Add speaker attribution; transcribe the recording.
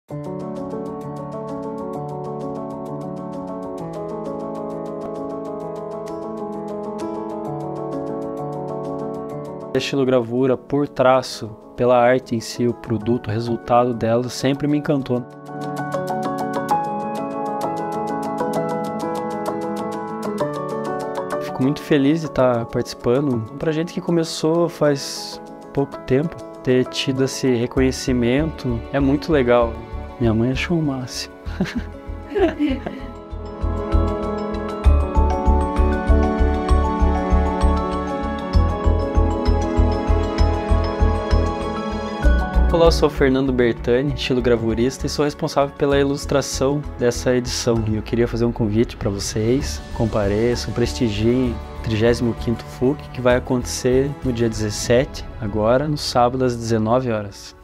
Speaker 1: Estilogravura por traço, pela arte em si, o produto, o resultado dela sempre me encantou. Fico muito feliz de estar participando. Pra gente que começou faz pouco tempo, ter tido esse reconhecimento é muito legal. Minha mãe achou o máximo. Olá, eu sou o Fernando Bertani, estilogravurista, e sou responsável pela ilustração dessa edição. E eu queria fazer um convite para vocês, compareçam, prestigiem o 35º FUC, que vai acontecer no dia 17, agora, no sábado às 19 horas.